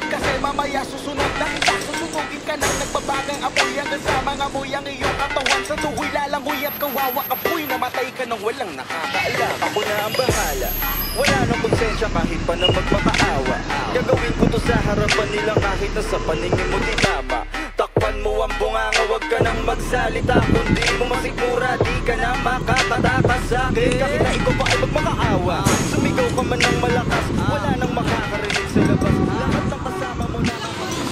Kasi mamaya susunod na kita. Susutugin ka ng nagbabagang apoy hanggang sa mga amoy ang iyong katawan. Sa tuhoy lalangoy at kawawa kapoy. Namatay ka nang walang nakakaalam. Ako na ang bahala, wala nang konsensya kahit pa na magmakaawa. Gagawin ko to sa harapan nila kahit na sa paningin mo di tama. Takpan mo ang bunganga, wag ka nang magsalita. Kung di mo masigura, di ka na makakatakas sa akin. Kahit na ikaw pa ay magmakaawa, sumigaw ka man ng malakas, wala nang makakarinig sa labas. Lahat ng kasama mo na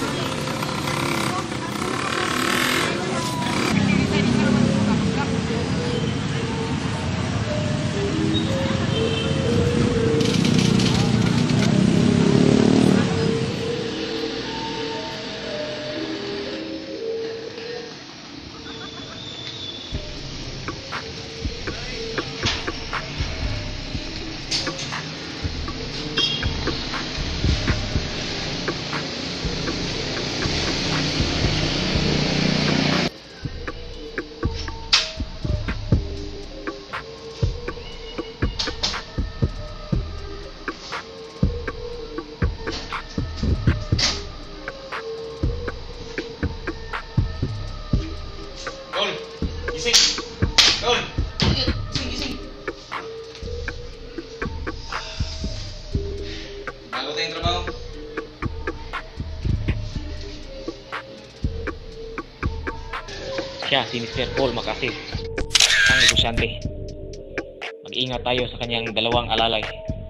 siya, si Mr. Paul Makasih, ang negosyante. Mag-ingat tayo sa kanyang dalawang alalay.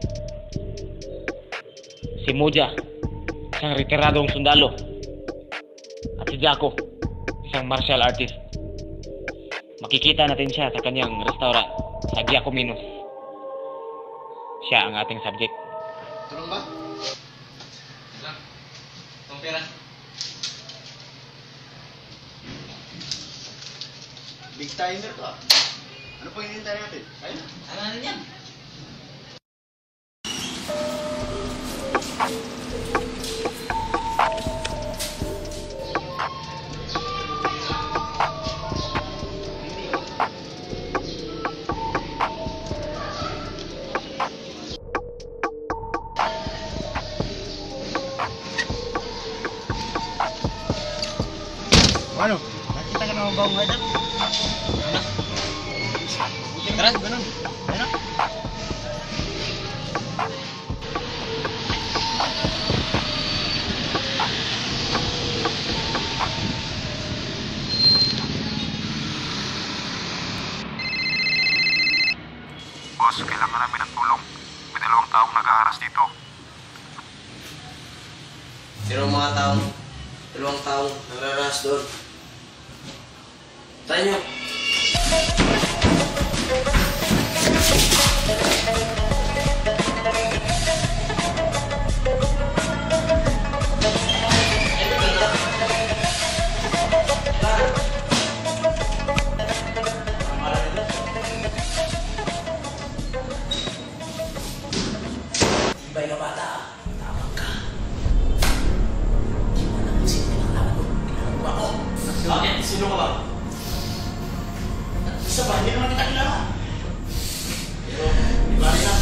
Si Moja, isang retiradong sundalo. At si Jaco, isang martial artist. Makikita natin siya sa kanyang restaurant sa Giacominos. Siya ang ating subject. Tulong ba? Lang. Itong pera. Big timer to ah. Ano po hinihintay natin? Ayun na. Ano na yan? Ano? Nakita ka naman ba ang head up? Tara, ganun. Ayun na. Boss, kailangan namin ng tulong. May 2 taong nag-aaras dito. Sino mga taong? 2 taong nagraras doon. Tayo nyo. Ibay ka bata, tawag ka. Hindi mo alam kung sino nilang laban mo. Pinalagwa ko. Bakit? Sino ka ba? Isa ba? Hindi naman kita kilala. Pero, di ba rin lang?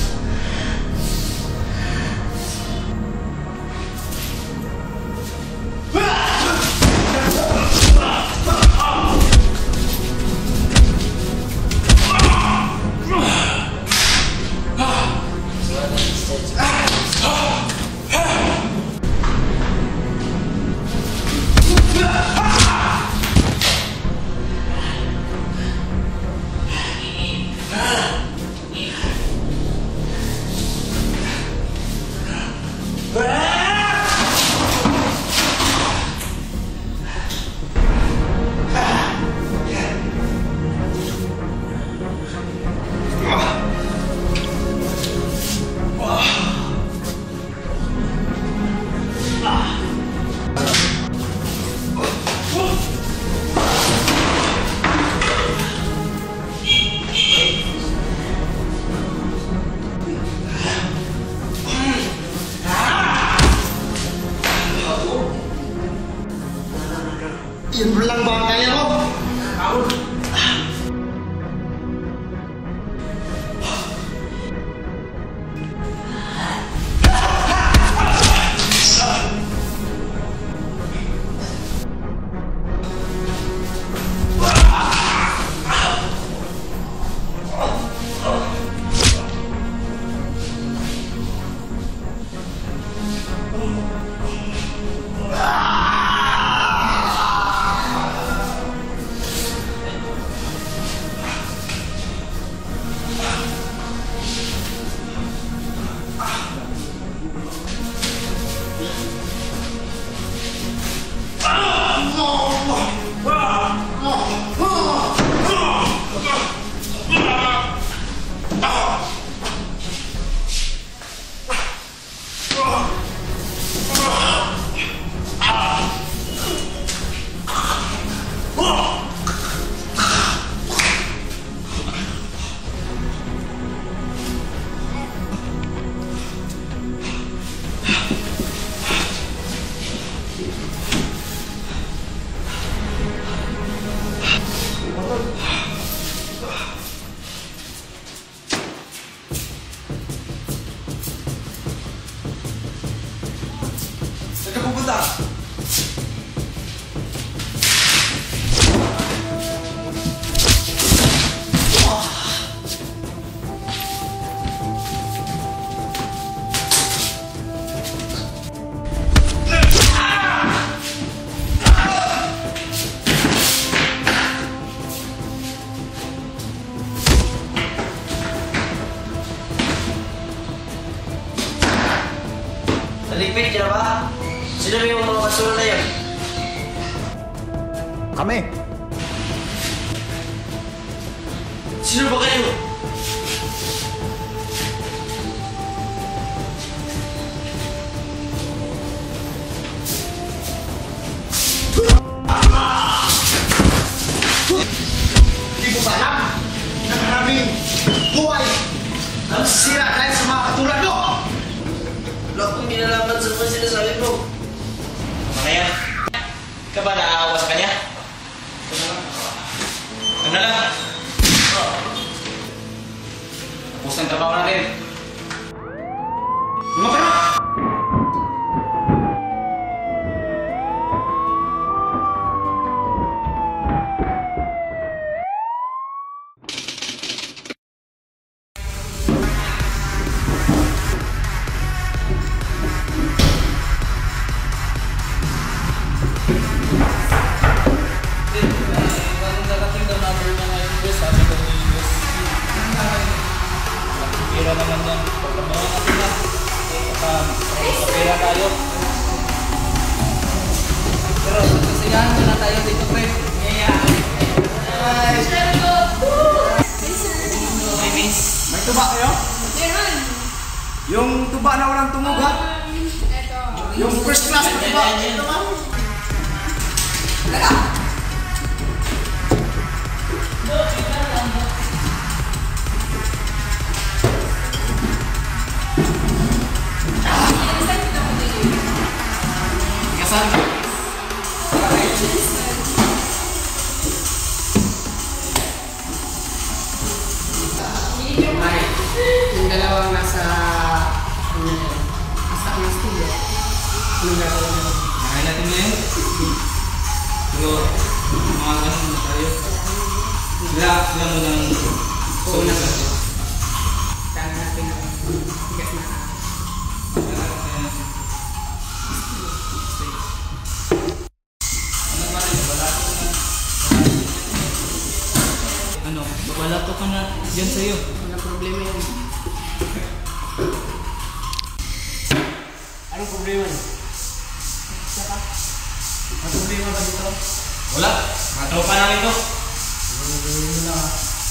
Yan lang ba ang kaya mo? KOSA! Nalipit niya ba? Sino yung mga basura na yan? Kami. Sino ba kayo? Hindi mo ba alam na maraming buhay ang sira dahil sa mga katulad mo? Wala akong kinalaman sa mga sinasabi mo. Ano yan? Ka ba naaawa sa kanya? Ano na lang? Tapos ang trabaho natin. Lumapit! Pera naman yan. Pagkabayan natin yan. Sa pera tayo. Pero sasiyahan ko na tayo dito, pre. Ay! Hi, miss. May tuba kayo? Meron. Yung tuba na walang tungog ha? Eto. Yung first class na tuba. Ito ba? Kasan? Yung dalawang nasa studio. Anong gagawin naman? Nakain natin ngayon. Pero, mga ganun na tayo. Sila mo ng sulit natin. Kaya natin ang bigas na Ano, babalato ka na dyan sa'yo. walang problema yun. Anong problema niyo? Ang problema ba dito? Wala, mga tropa namin to. Gawin mo na.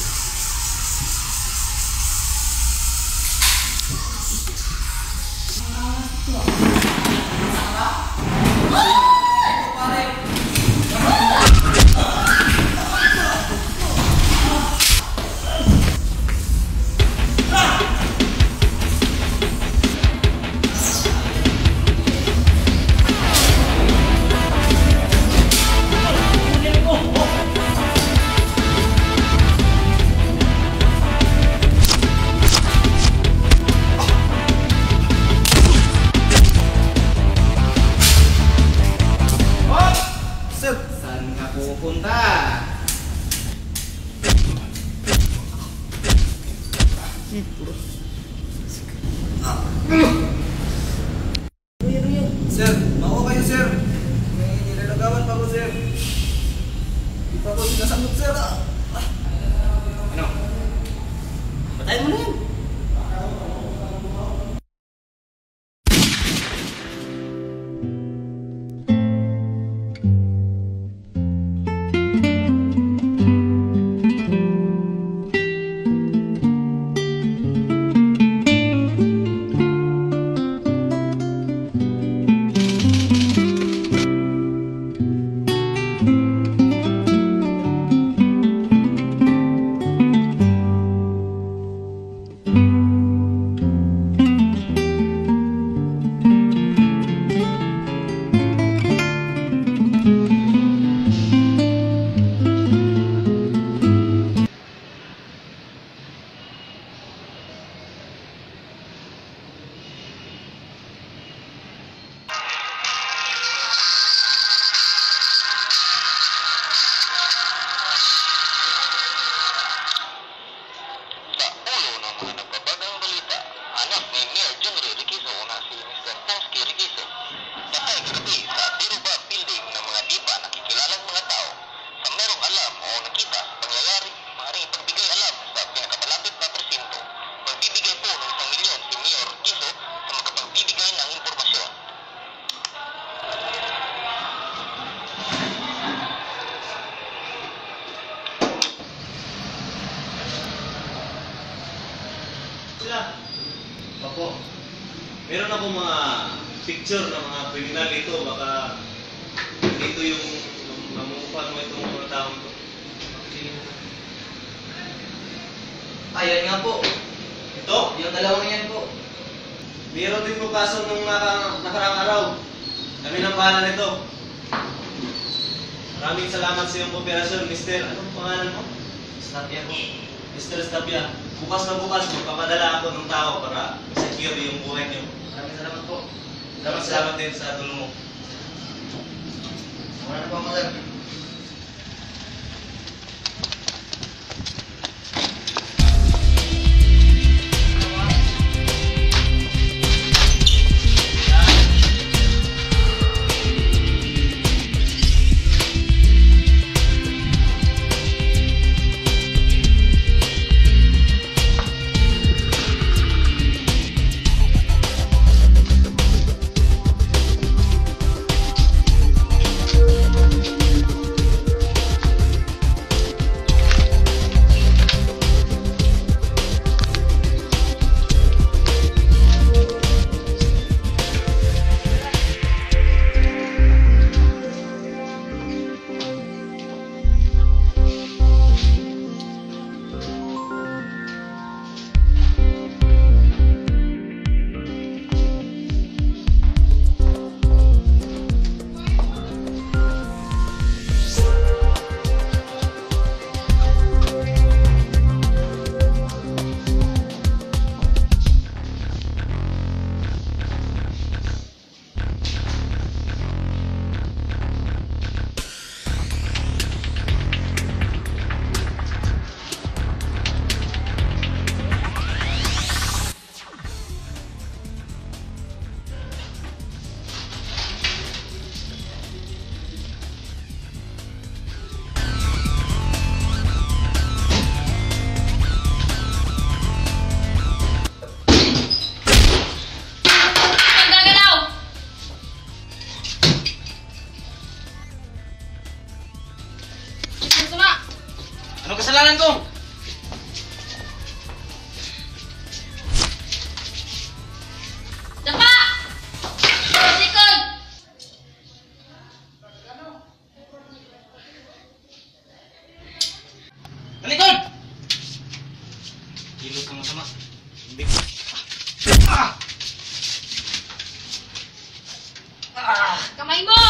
Saan ka pupunta? Sir, mako kayo sir. May nilalagawan pa ko sir. Di pa ko sinasagot sir ah. Ano? Patayin mo na yan. ako mga picture ng mga kriminal dito. Baka dito yung mamukupan mo itong mga taong to. Ayan nga po. Ito? Yung dalawang yan po. Mayroon din po kaso nung nakaraang araw. Kami nang bahala nito. Maraming salamat sa iyong kooperasyon, Mr. Anong pangalan mo? Stapia po. Mr. Stapia. Bukas na bukas, magpapadala ako ng tao para secure yung buhay niyo. Maraming salamat po. Salamat din sa tulong mo. Wala na po ako, sir. Anong kasalanan ko? Dapa! Sikod! Talikod! Kilos ng masama. Hindi. Kamay mo!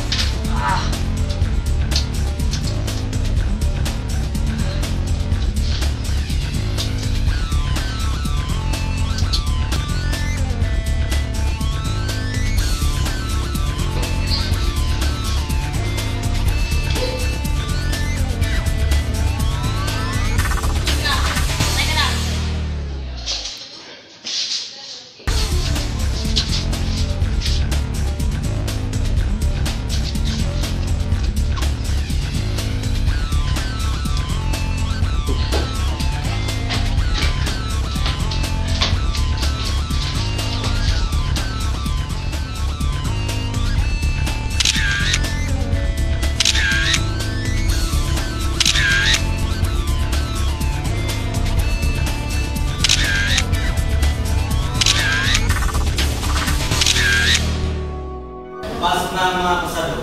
Pasok na ang mga pasado.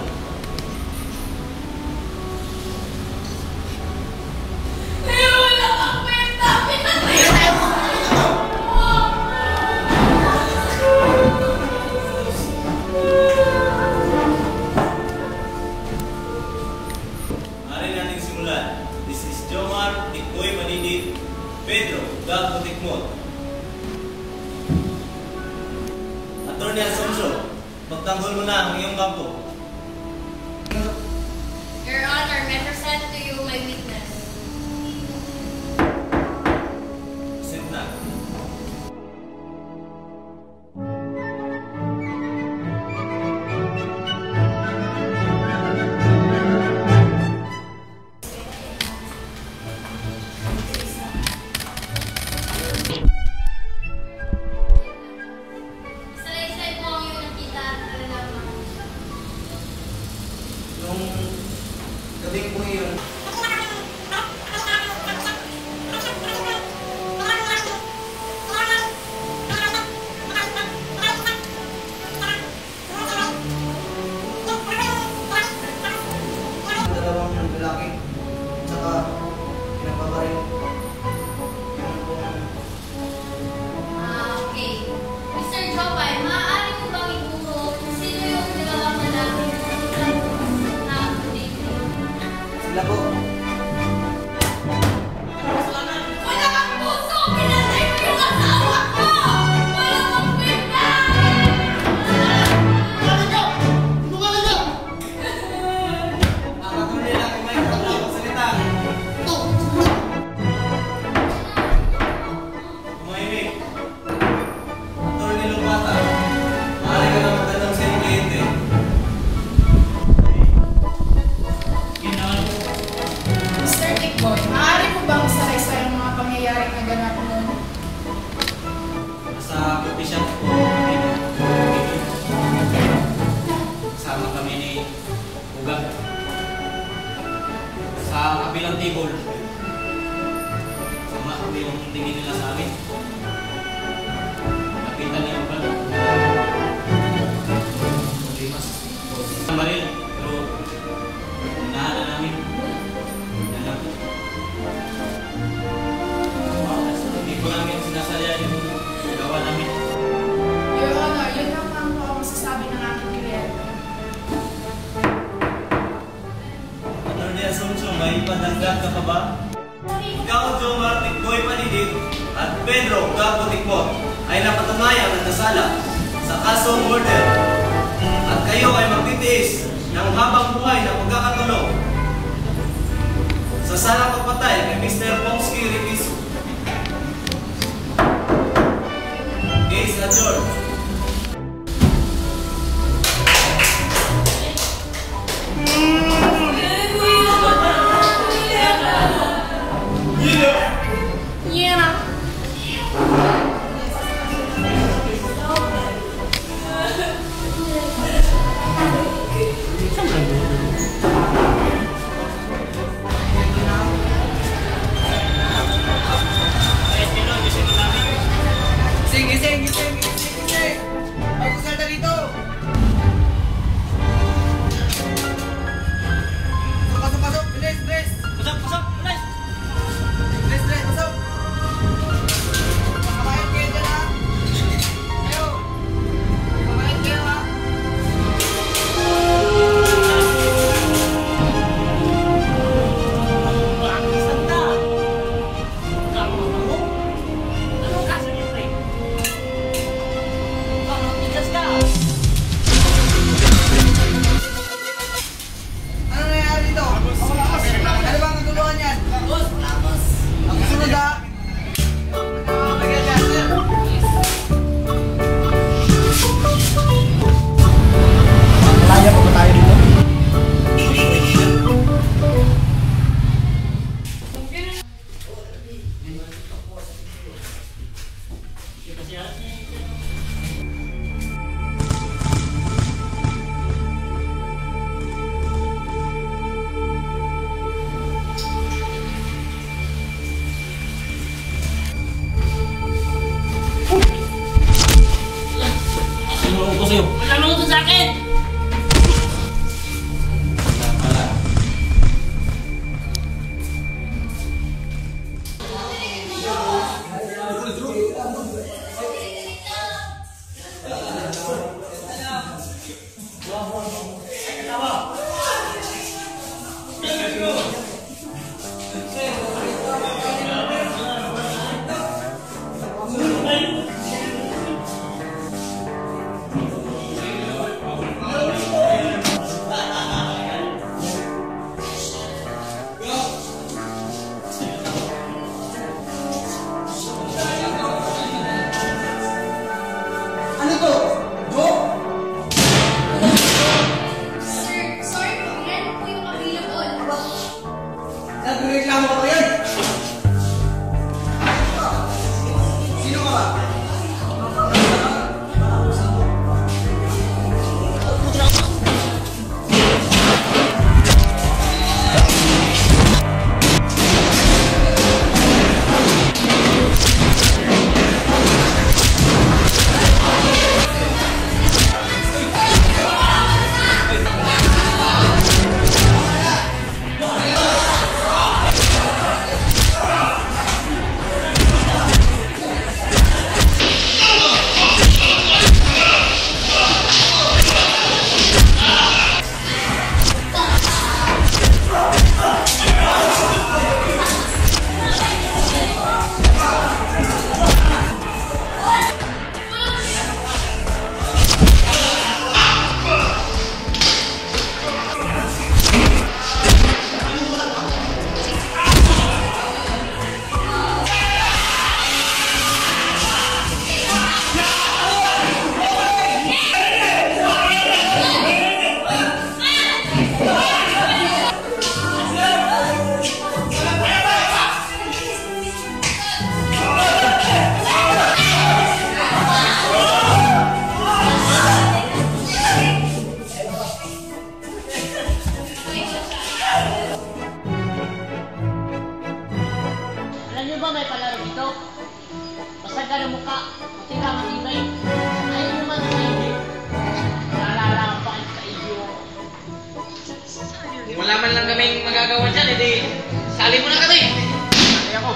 Wala kang kwenta! Pinatay mo! Maaari nating simulan. This is Jomar, Tikboy Manidit, Pedro, Gag Putikmot. Attorney Alfonso, magtanggol mo na ang iyong kampo. Your Honor, may present to you my witness. Sit na. Salaysay po ang iyong nakita at nalalaman. Nung gabing po yun, table. Sama kami yung tingin nila sa amin. Nakita niya ba? Baril, pero unahan na namin. Yan lang. Hindi ko namin sinasadya yung gawa namin. Your Honor, yun lang ang masasabi ng aking kliyente. Attorney Asuncion, may padagdag ka pa ba? Ikaw, Jomar Tikboy Panidit at Pedro Gago Tikbot ay napatunayan at nasala sa kasong murder. At kayo ay magtitiis ng habang buhay na pagkakatulong sa salang pagpatay kay Mr. Pongski Ripiso. Case adjourned. Gising! wala man lang kaming magagawa dyan, edi sali mo na kami. Sali ako.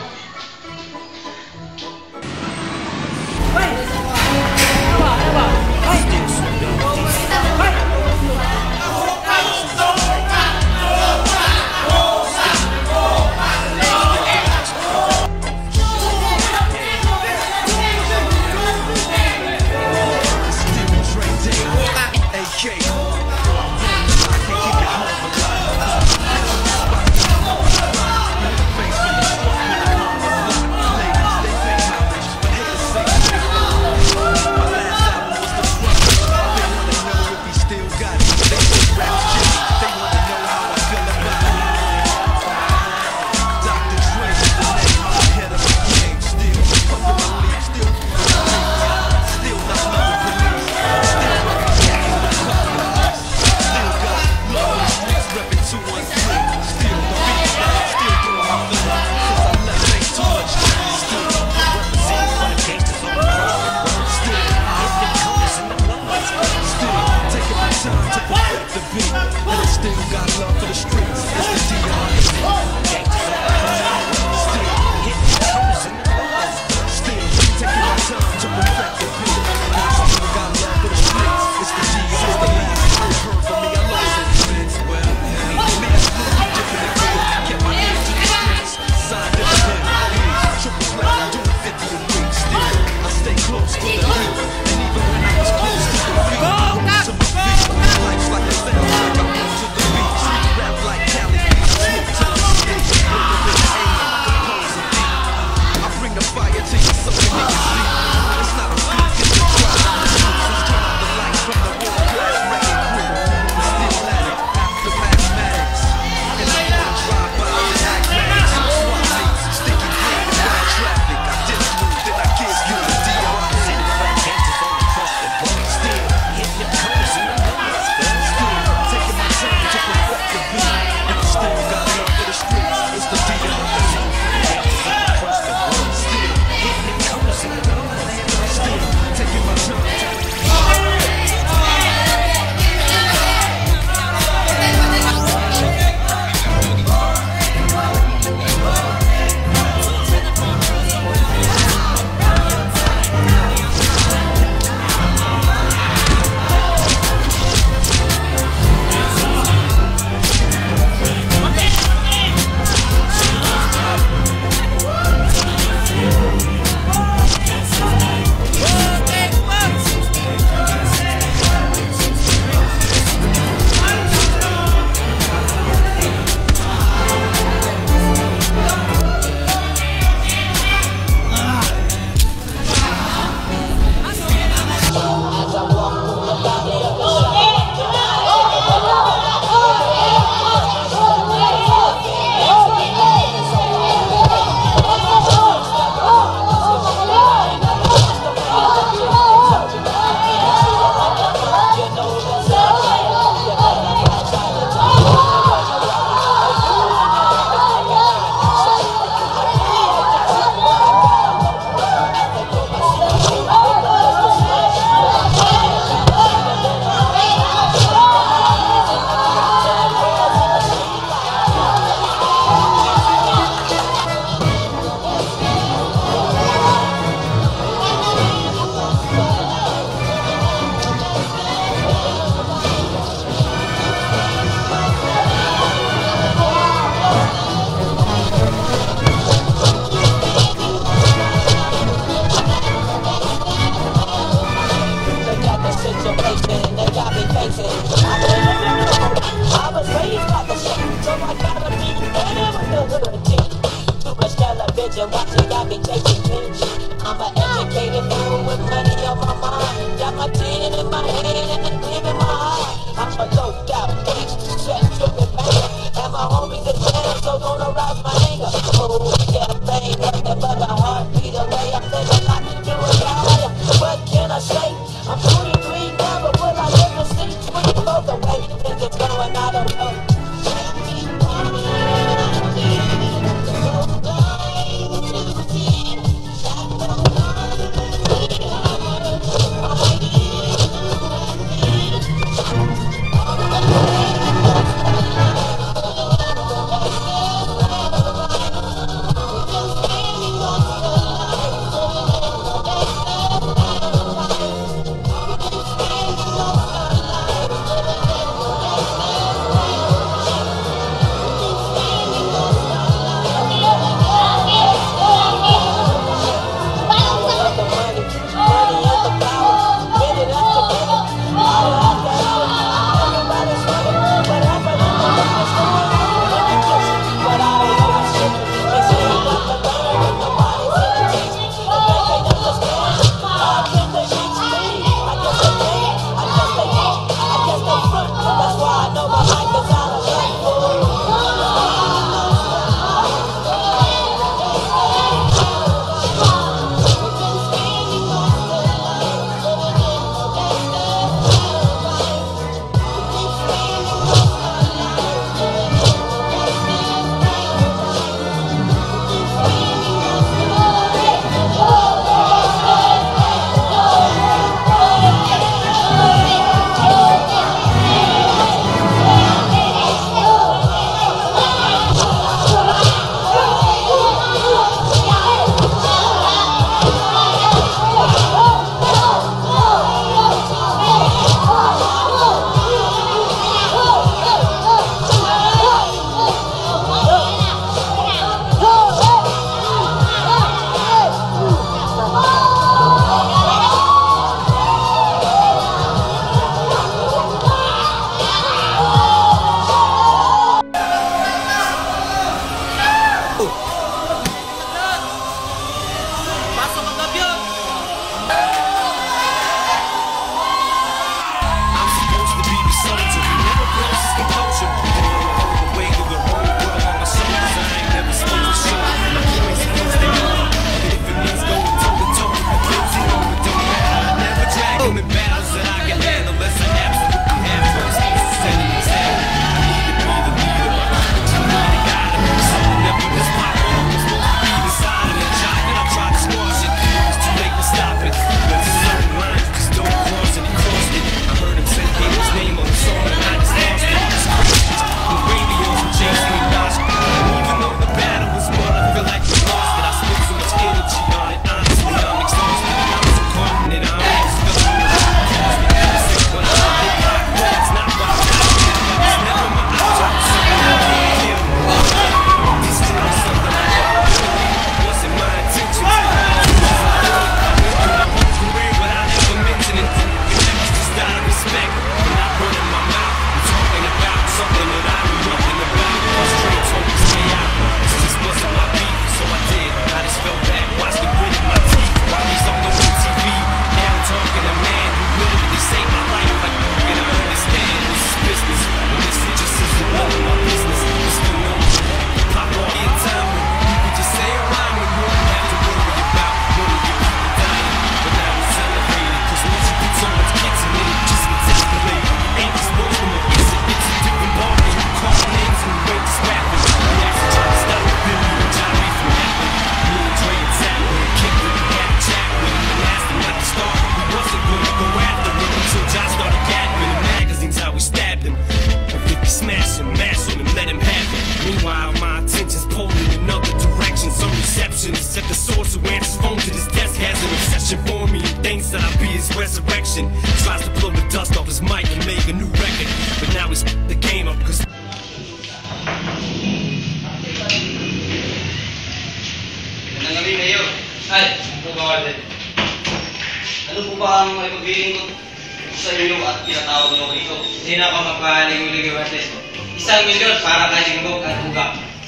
sabihin ko sa inyo at pinatawag niyo rito. Hindi na ako magpaligoy-ligoy, Martes. 1,000,000 para kay Linggok at Uga.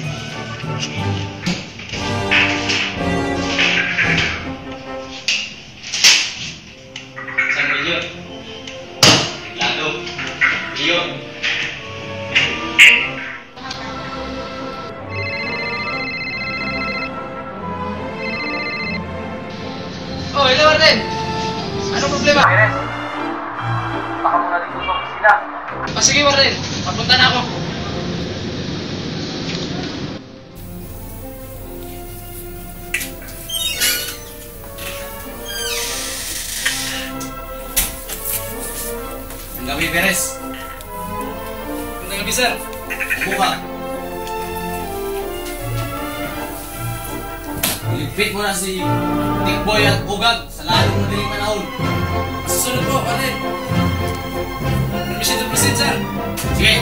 Oh, hello, Martin! Anong problema? Baka muna dito sa opisina. Sige, Martin. Papunta na ako. Ang gabi, Perez. Ang gabi, sir. Buka. Iligpit mo na si Tikboy at Ugag sa lalong madaling panahon. Masusunod po, Martin. Permission to proceed, sir. Sige.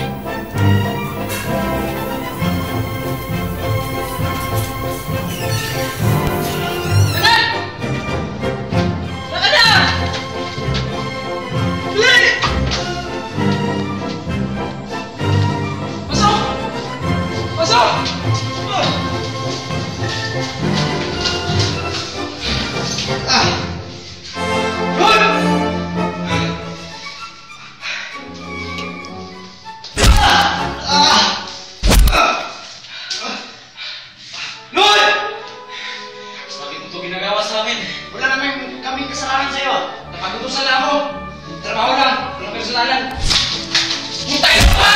Wala naman kami kasalanan sa'yo. Napagutusan na ako. Trabaho lang. Walang personalan. Mutay na pa!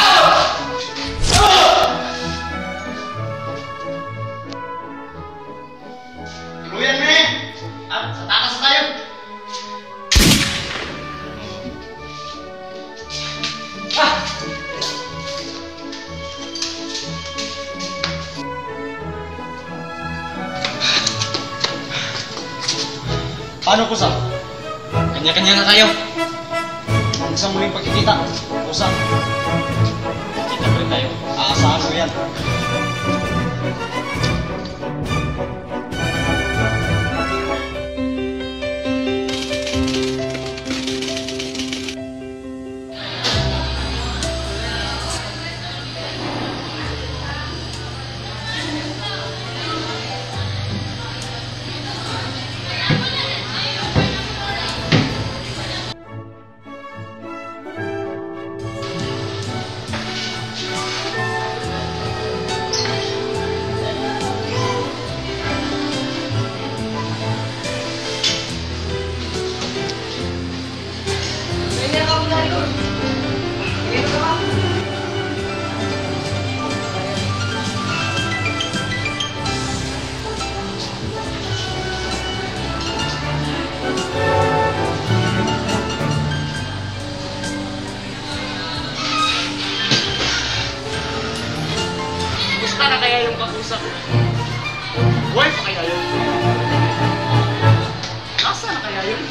Tuluyan mo eh! At sa takas na tayo! Paano, KOSA? Kanya-kanya na tayo. Ang isang muling pagkikita. KOSA, Kita pa rin tayo. aasahan mo yan. Gusto na kaya yung kakusap? Buhay pa kaya yun? Nasa na kaya yun?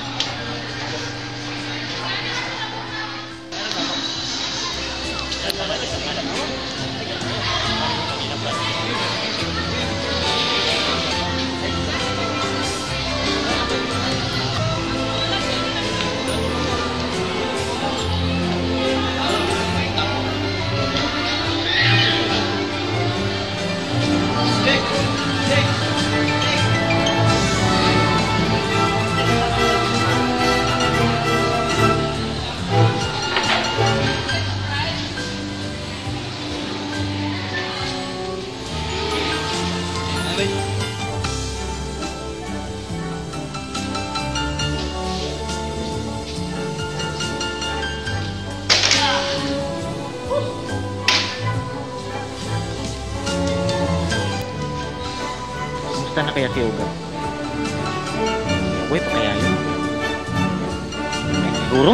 Kumusta na kaya si Uga? Buhay pa kaya yun? Siguro?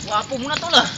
Wapo mo na to lah.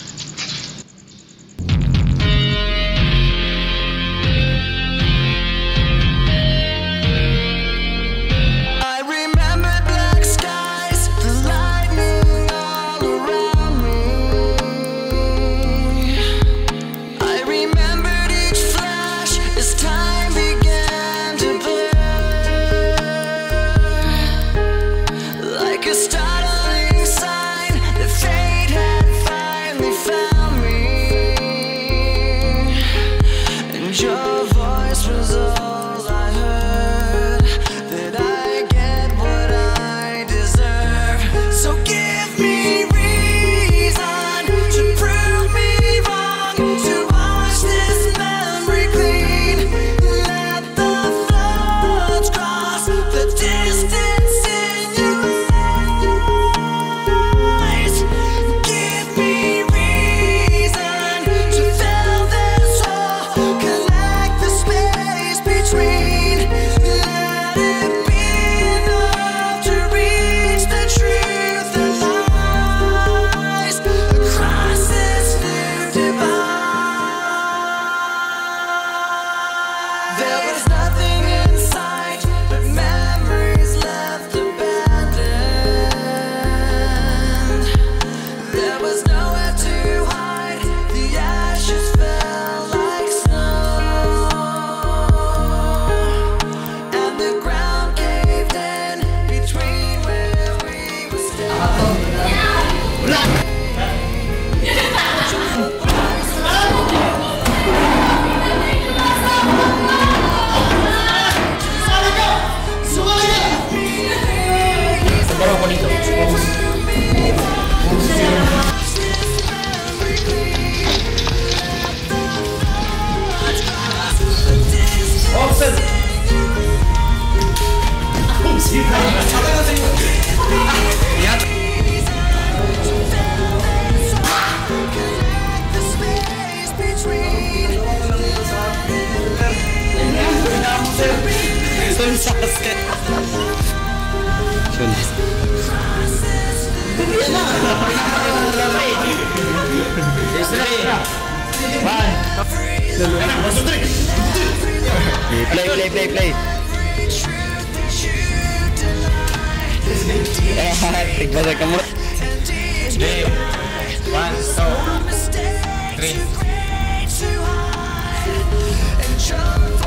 Play. Tigbasan ka mo. 3, 1, 2, 3.